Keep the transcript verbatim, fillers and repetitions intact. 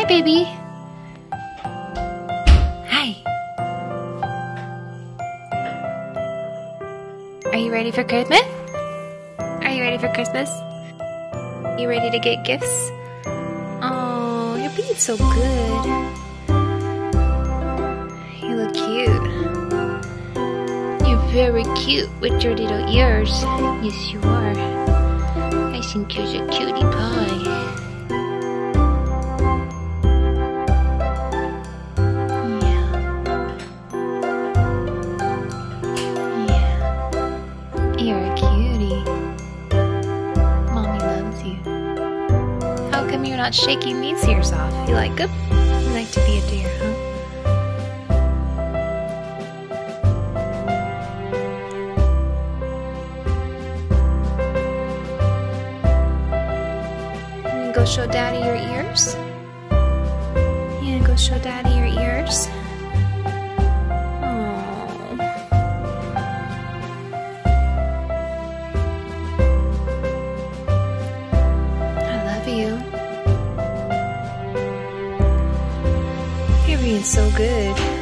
Hi, baby. Hi. Are you ready for Christmas? Are you ready for Christmas? You ready to get gifts? Oh, you're being so good. You look cute. You're very cute with your little ears. Yes, you are. I think you're a cutie pie. You're a cutie. Mommy loves you. How come you're not shaking these ears off? You like them? You like to be a deer, huh? You gonna go show Daddy your ears? You gonna go show Daddy your ears? You. You're being so good.